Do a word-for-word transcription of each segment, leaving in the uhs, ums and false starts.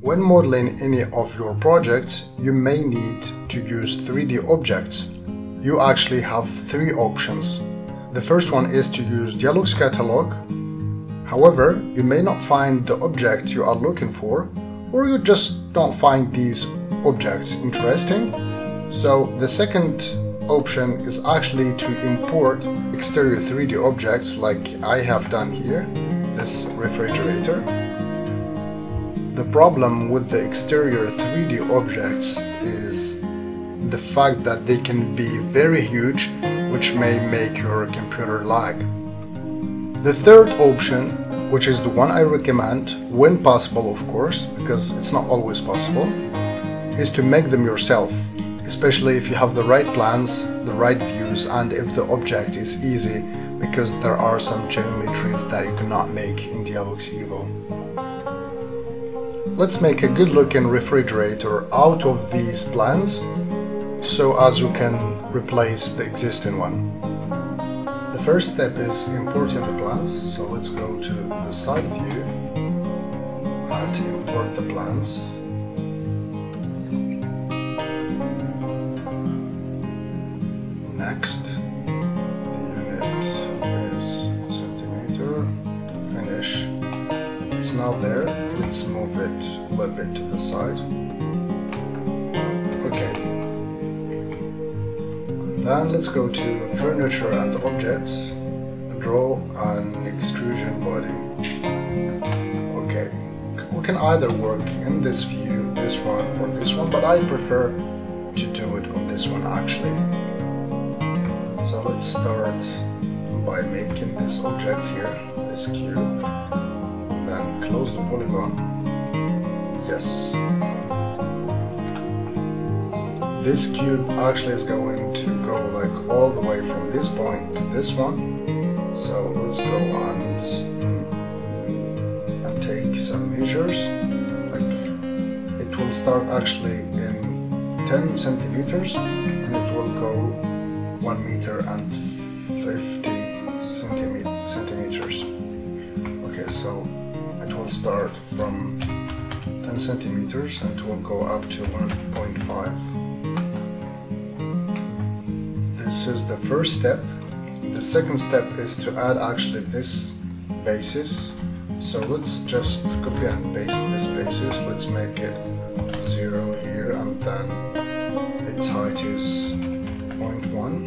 When modeling any of your projects, you may need to use three D objects. You actually have three options. The first one is to use DIALux catalog. However, you may not find the object you are looking for, or you just don't find these objects interesting. So the second option is actually to import exterior three D objects like I have done here, this refrigerator. The problem with the exterior three D objects is the fact that they can be very huge, which may make your computer lag. The third option, which is the one I recommend, when possible of course, because it's not always possible, is to make them yourself, especially if you have the right plans, the right views, and if the object is easy, because there are some geometries that you cannot make in DIALux Evo. Let's make a good looking refrigerator out of these plans, so as you can replace the existing one. The first step is importing the plans, so let's go to the side view and import the plans. Next, the unit is centimeter, finish. It's now there, let's move it a little bit to the side. Okay. And then let's go to furniture and objects, draw an extrusion body. Okay, we can either work in this view, this one or this one, but I prefer to do it on this one actually. So let's start by making this object here, this cube, and then close the polygon. Yes. This cube actually is going to go like all the way from this point to this one. So let's go and, and take some measures. Like it will start actually in ten centimeters and it will go one meter and fifty centimeters. Okay, so it will start from ten centimeters and it will go up to one point five. This is the first step. The second step is to add actually this basis. So let's just copy and paste this basis. Let's make it zero here and then its height is zero point one.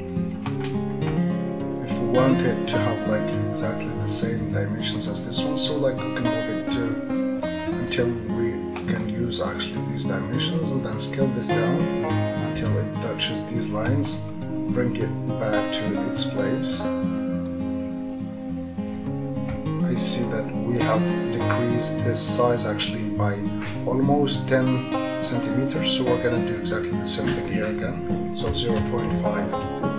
If we want it to have like exactly the same dimensions as this one, so like we can move it to until we can use actually these dimensions and then scale this down until it touches these lines. Bring it back to its place. I see that we have decreased this size actually by almost ten centimeters, so we're gonna do exactly the same thing here again. So zero point five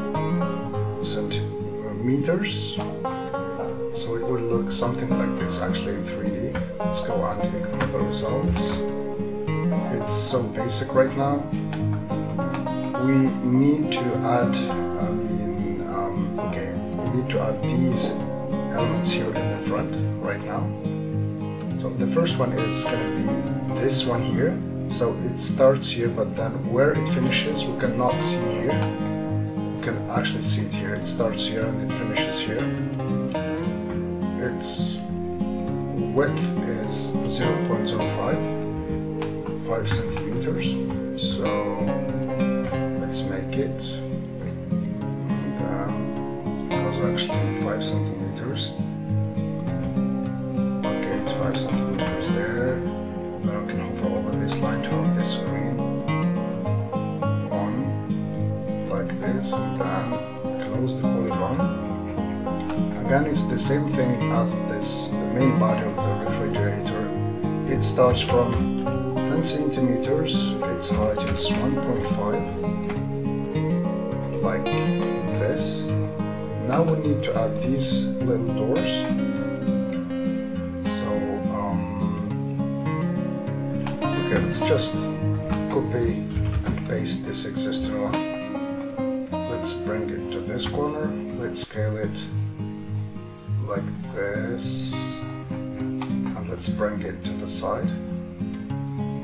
centimeters. So it would look something like this actually in three D. Let's go and ignore the results. It's so basic right now. We need to add, I mean, um, okay, we need to add these elements here in the front right now. So the first one is going to be this one here. So it starts here, but then where it finishes, we cannot see here. We can actually see it here. It starts here and it finishes here. Its width is zero point zero five, five centimeters. So let's make it, and um, it goes actually five centimeters. Okay, it's five centimeters there. Then I can hover over this line to have this screen on, like this, and then close the polygon. Again, it's the same thing as this, the main body of the refrigerator. It starts from ten centimeters, its height is one point five. Like this. Now we need to add these little doors. So, um, okay, let's just copy and paste this existing one. Let's bring it to this corner. Let's scale it like this. And let's bring it to the side.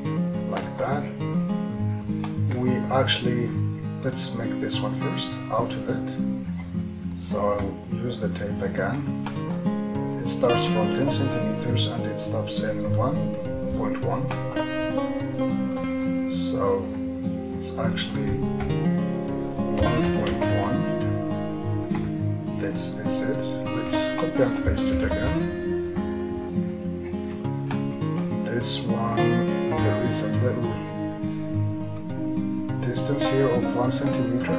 actually, let's make this one first, out of it. So I'll use the tape again. It starts from ten centimeters and it stops in one point one. So it's actually one point one. This is it. Let's copy and paste it again. This one, there is a little distance here of one centimeter.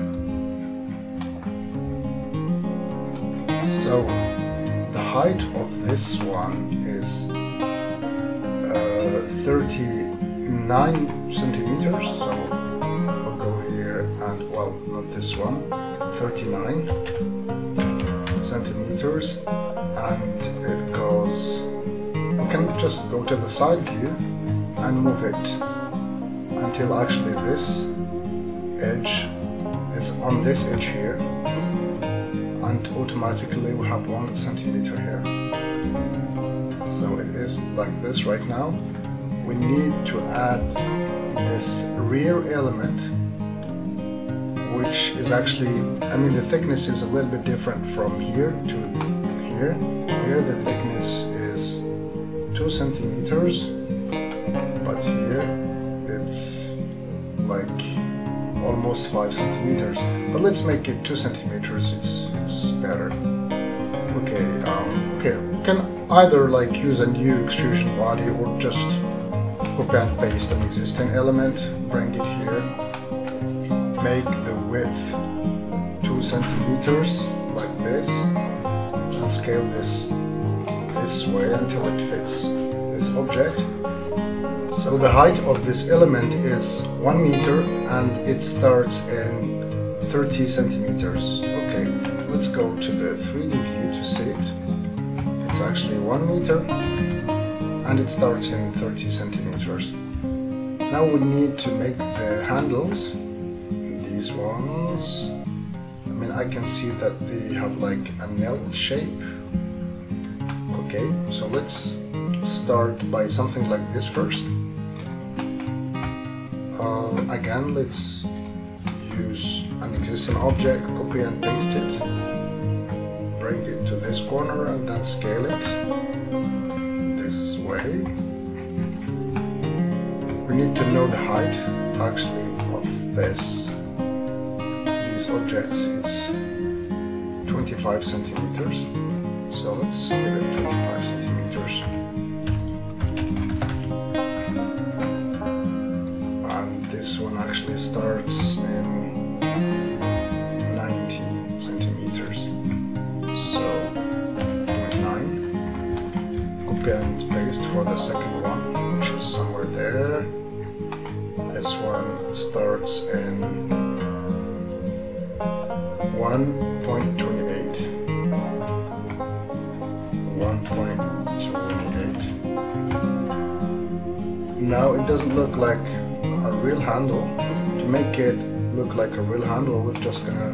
So the height of this one is uh, thirty-nine centimeters. So I'll go here and, well, not this one, thirty-nine centimeters, and it goes, you can just go to the side view and move it until actually this edge is on this edge here, and automatically we have one centimeter here. So it is like this right now. We need to add this rear element, which is actually, I mean, the thickness is a little bit different from here to here. Here the thickness is two centimeters, but here it's like almost five centimeters. But let's make it two centimeters. It's it's better. Okay. Um, okay. We can either like use a new extrusion body or just copy and paste an existing element, bring it here, make the width two centimeters like this, and scale this this way until it fits this object. So the height of this element is one meter and it starts in thirty centimeters. Okay, let's go to the three D view to see it. It's actually one meter and it starts in thirty centimeters. Now we need to make the handles. These ones, I mean, I can see that they have like a nail shape. Okay, so let's start by something like this first. Uh, again, let's use an existing object, copy and paste it, bring it to this corner and then scale it this way. We need to know the height actually of this. These objects, it's twenty-five centimeters. So let's give it twenty-five centimeters. And this one actually starts in ninety centimeters. So twenty-nine. Copy and paste for the second one, which is somewhere there. This one starts in one point two eight. one point two eight. Now it doesn't look like a real handle. To make it look like a real handle, we're just gonna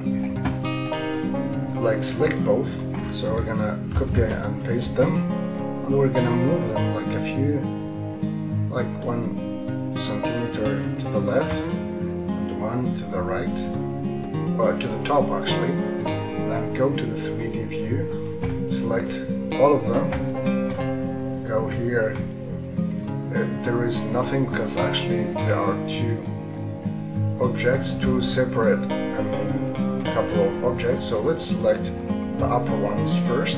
like select both. So we're gonna copy and paste them, and we're gonna move them like a few, like one centimeter to the left and one to the right, or to the top actually. Then go to the three D view, select all of them, go here. Uh, there is nothing because actually there are two objects, two separate, I mean, couple of objects. So let's select the upper ones first.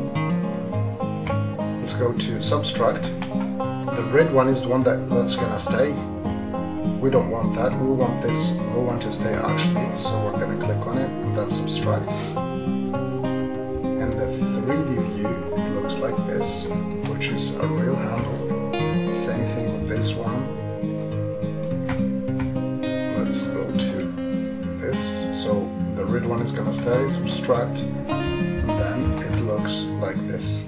Let's go to subtract. The red one is the one that, that's gonna stay. We don't want that, we want this low one to stay actually. So we're gonna click on it and then subtract. In the three D view, it looks like this, which is a real handle. Same thing with this one. Let's go to this. So the red one is gonna stay, subtract, and then it looks like this.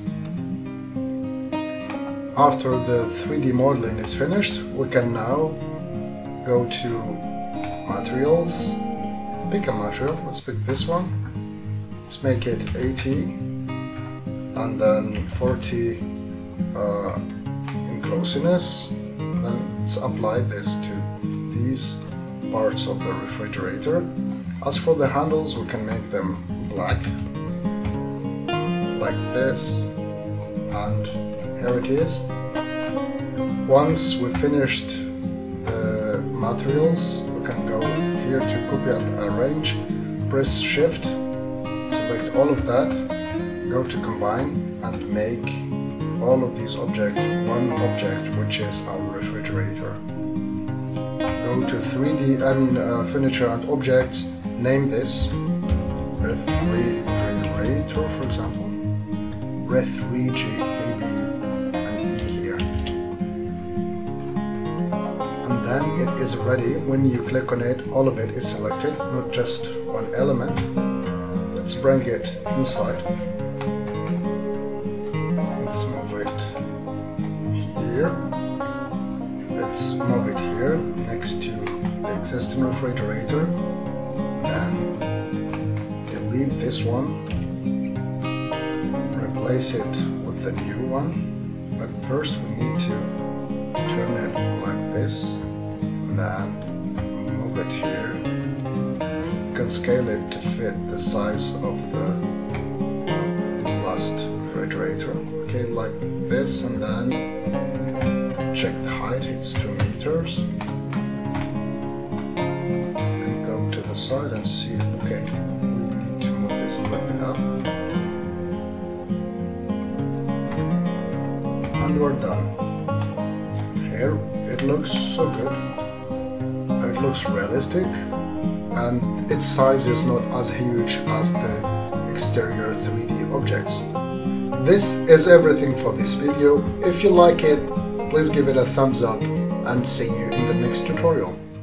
After the three D modeling is finished, we can now go to materials, pick a material. Let's pick this one. Let's make it eighty and then forty uh, in closeness. Then let's apply this to these parts of the refrigerator. As for the handles, we can make them black, like this, and here it is. Once we've finished the materials, we can go here to copy and arrange, press Shift, select all of that, go to combine, and make all of these objects one object, which is our refrigerator. Go to three D, I mean uh, furniture and objects, name this refrigerator, for example. Refrigerator, maybe an E here. And then it is ready. When you click on it, all of it is selected, not just one element. Let's bring it inside. Let's move it here. Let's move it here next to the existing refrigerator. Then delete this one. Replace it with the new one. But first we need to turn it like this. Then move it here. You can scale it to fit the size of the last refrigerator. Okay, like this, and then check the height, it's two meters. And go to the side and see, okay, we need to move this a little bit up. And we're done. Here, it looks so good. It looks realistic, and its size is not as huge as the exterior three D objects. This is everything for this video. If you like it, please give it a thumbs up and see you in the next tutorial.